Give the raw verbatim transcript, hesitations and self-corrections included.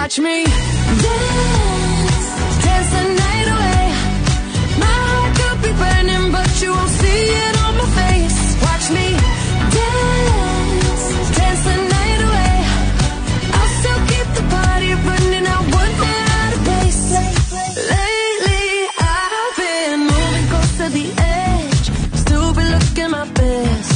Watch me dance, dance the night away. My heart could be burning, but you won't see it on my face. Watch me dance, dance the night away. I'll still keep the party running, I won't get out of pace. Lately I've been moving close to the edge, still be looking my best.